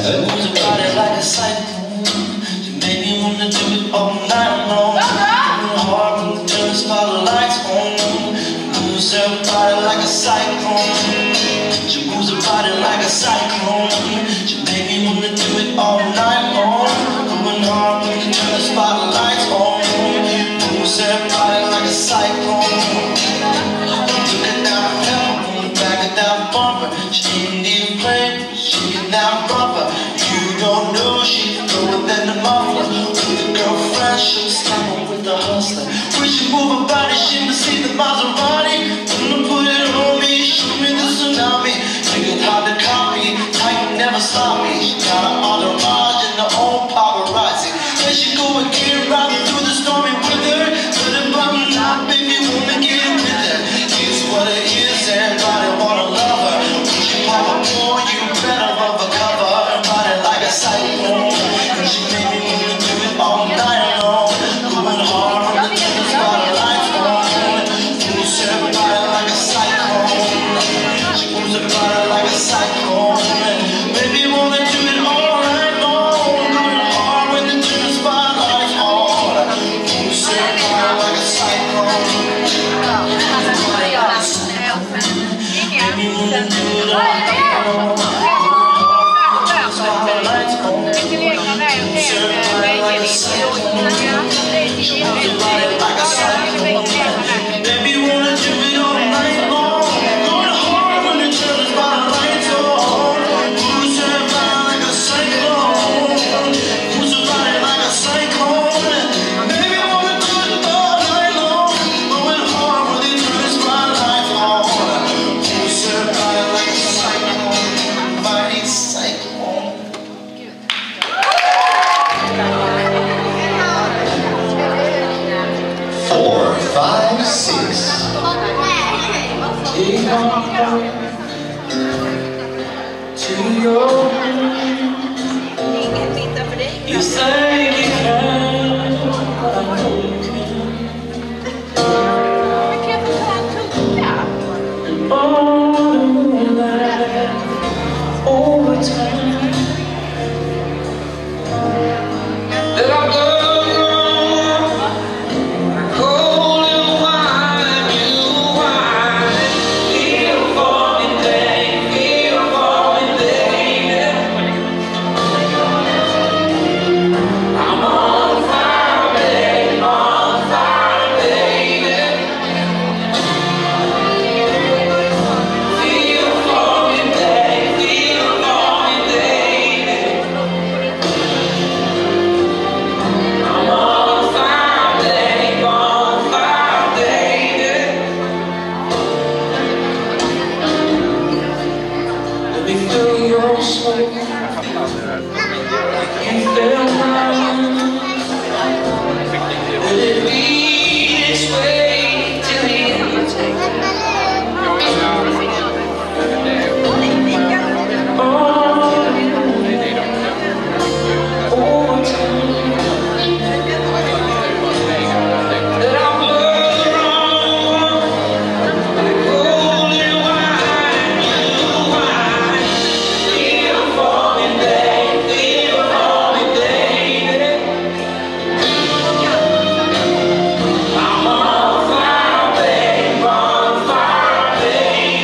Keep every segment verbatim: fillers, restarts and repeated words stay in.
She moves her body like a cyclone. She made me wanna do it all night long. Going hard when we turn the spotlights on. Moves her body like a cyclone. She moves her body like a cyclone. She made me wanna do it all night long. Going hard when we turn the spotlights on. Moves her body like a cyclone. Took it down the hill, back it down bumper. She didn't even play, she can now rubber. You don't know she's lower than the muffler. With the girlfriend, she'll slam with the hustler. When she move her body, she must see the Maserati. Gonna put it on me, show me the tsunami. Think it's hard to copy, tight never stop me. She got an entourage and her own paparazzi. There she go again, riding through the stormy weather. But if I'm not, baby, wanna get with her. It's what it is, everybody wanna love her. When she pop up on you, better rub a cover. Body like a cyclone. And she made me wanna do it all night long. Going hard on the turn, spotlights on. Moves her body like a cyclone. She moves her body like a cyclone. Baby, wanna do it all night long. Going hard when the turn, spotlights on. Moves her body like a cyclone. Baby, wanna do it all night long. Spotlights on. Moves her body like a cyclone. She moves her body like a cyclone. Baby, wanna do it all night long. Going hard when the turn, spotlights on. Moves her body like a cyclone. Moves her body like a cyclone. Baby, wanna do it all night long. Going hard when the turn, spotlights on. Moves her body like a cyclone. Body cyclone. Four, five, six. Take on to your you say you can, I know you can. All that over time that I've done wrong. Cold and wine, you wine. Feel for me, baby, feel for me, baby. I'm on fire, baby, on fire, baby. Feel for me, baby, feel for me, baby. I'm on fire, baby, on fire, baby. Let me feel your soul. You feel mine. Let it be this way till the end of time. Over time that I've loved wrong. Cold and wine, you wine. Feel for me, baby, feel for me, baby. I'm on fire, baby, on fire, baby.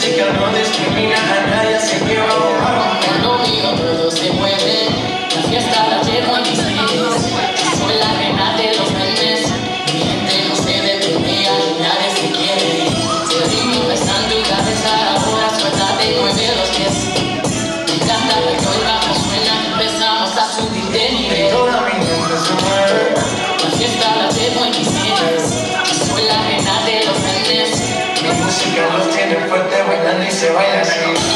música no discrimina a nadie, así que vamos. Con lo mío todo se mueve, la fiesta la llevo en mis pies. Soy la reina de los memes, mi gente no se detiene, nadie se quiere ir. Se ritmo pesando y cabeza ahora suéltate, mueve los pies. Me encanta que todo el bajo suena, empezamos a subir de nivel. Toda mi gente se mueve. La fiesta la llevo en mis pies. Soy la reina de los memes. Mi música los tiene fuerte bailando y se baila así.